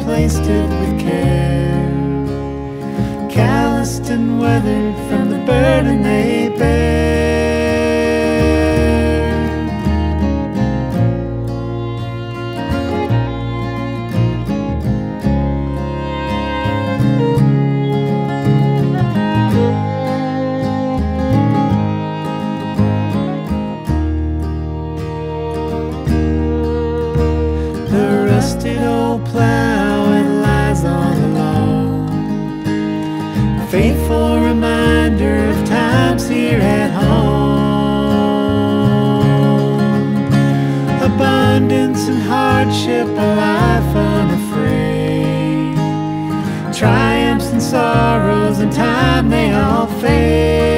placed it with care, calloused and weathered from the burden they bear. The rusted old plow, it lies all alone, a faithful reminder of times here at home. Abundance and hardship, a life unafraid, triumphs and sorrows, in time they all fade.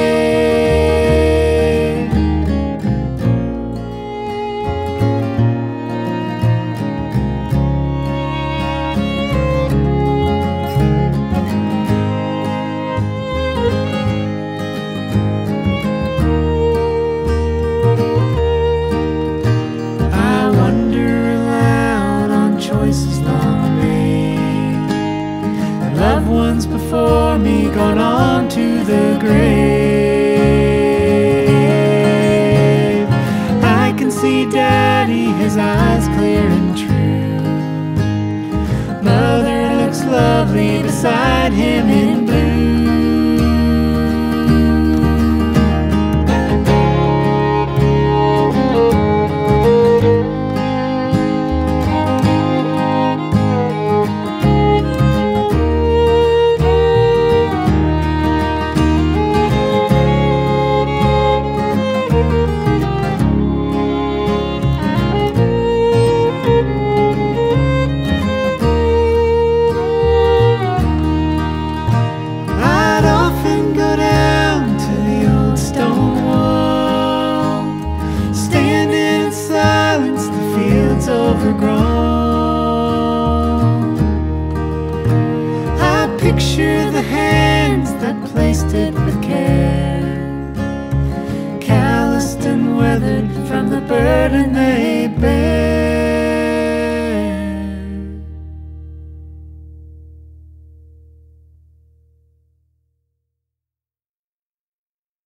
Choices long made, loved ones before me gone on to the grave. I can see Daddy, his eyes clear and true. Mother looks lovely beside him in blue. Overgrown, I picture the hands that placed it with care, calloused and weathered from the burden they